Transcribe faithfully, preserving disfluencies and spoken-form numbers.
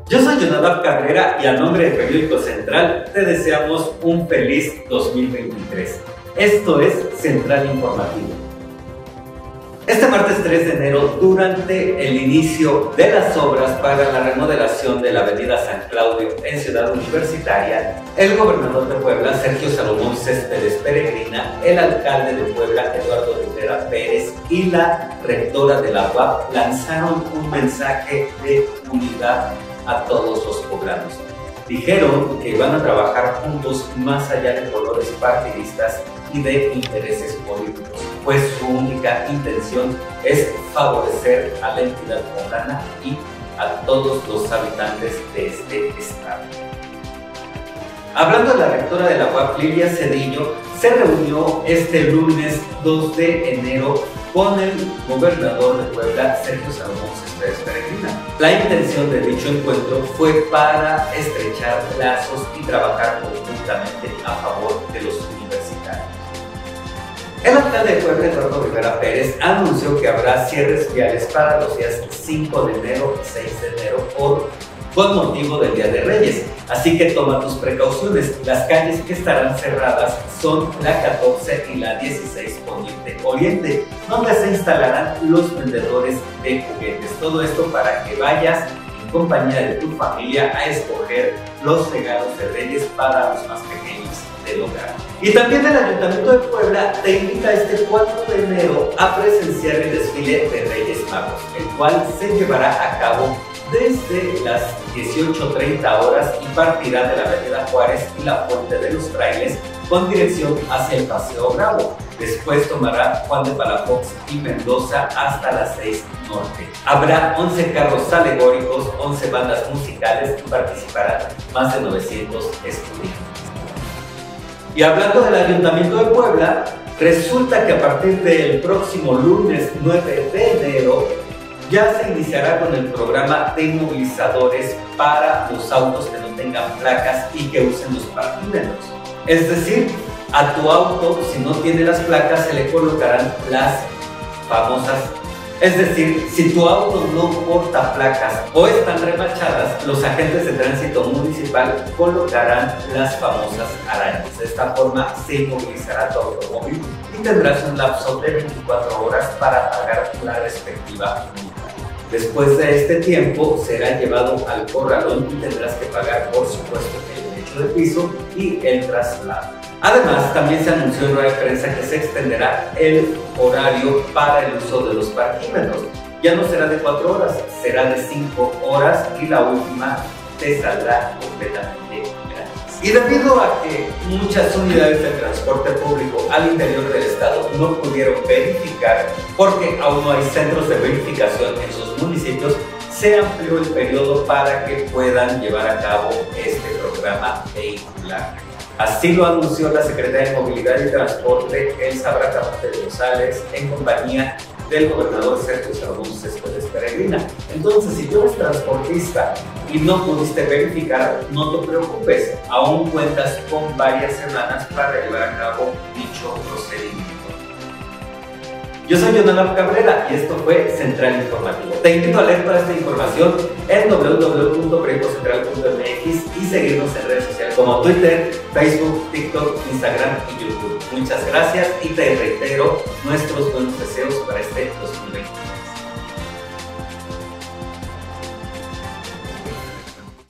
Yo soy Jonadab Cabrera y a nombre del Periódico Central te deseamos un feliz dos mil veintitrés. Esto es Central Informativo. Este martes tres de enero, durante el inicio de las obras para la remodelación de la avenida San Claudio en Ciudad Universitaria, el gobernador de Puebla, Sergio Salomón Céspedes Peregrina, el alcalde de Puebla, Eduardo Rivera Pérez, y la rectora de la U A P lanzaron un mensaje de unidad a todos los poblanos. Dijeron que van a trabajar juntos más allá de colores partidistas y de intereses políticos, pues su única intención es favorecer a la entidad poblana y a todos los habitantes de este estado. Hablando de la rectora de la U A P, Lilia Cedillo, se reunió este lunes dos de enero con el gobernador de Puebla, Sergio Salomón Céspedes Peregrina. La intención de dicho encuentro fue para estrechar lazos y trabajar conjuntamente a favor de los universitarios. El alcalde de Puebla, Eduardo Rivera Pérez, anunció que habrá cierres viales para los días cinco de enero y seis de enero por, con motivo del Día de Reyes. Así que toma tus precauciones. Las calles que estarán cerradas son la catorce y la dieciséis Poniente Oriente, donde se instalarán los vendedores de juguetes. Todo esto para que vayas en compañía de tu familia a escoger los regalos de Reyes para los más pequeños del hogar. Y también el Ayuntamiento de Puebla te invita este cuatro de enero a presenciar el desfile de Reyes Magos, el cual se llevará a cabo desde las dieciocho treinta horas y partirá de la avenida Juárez y la Puente de los Frailes con dirección hacia el Paseo Bravo. Después tomará Juan de Palafox y Mendoza hasta las seis Norte. Habrá once carros alegóricos, once bandas musicales y participarán más de novecientos estudiantes. Y hablando del Ayuntamiento de Puebla, resulta que a partir del próximo lunes nueve de enero ya se iniciará con el programa de inmovilizadores para los autos que no tengan placas y que usen los parquímetros. Es decir, a tu auto, si no tiene las placas, se le colocarán las famosas. Es decir, si tu auto no porta placas o están remachadas, los agentes de tránsito municipal colocarán las famosas arañas. De esta forma se inmovilizará tu automóvil y tendrás un lapso de veinticuatro horas para pagar la respectiva multa. Después de este tiempo será llevado al corralón y tendrás que pagar, por supuesto, el derecho de piso y el traslado. Además, también se anunció en rueda de prensa que se extenderá el horario para el uso de los parquímetros. Ya no será de cuatro horas, será de cinco horas y la última te saldrá completamente gratis. Y debido a que muchas unidades de transporte público al interior del estado no pudieron verificar, porque aún no hay centros de verificación en sus municipios, se amplió el periodo para que puedan llevar a cabo este programa vehicular. Así lo anunció la secretaria de Movilidad y Transporte, Elsa Bracamonte de González, en compañía del gobernador Sergio Salomón Céspedes Peregrina. Entonces, si tú eres transportista y no pudiste verificar, no te preocupes, aún cuentas con varias semanas para llevar a cabo dicho procedimiento. Yo soy Jonadab Cabrera y esto fue Central Informativo. Te invito a leer toda esta información en w w w punto periódico central punto m x y seguirnos en redes sociales como Twitter, Facebook, TikTok, Instagram y YouTube. Muchas gracias y te reitero nuestros buenos deseos para este dos mil veinte.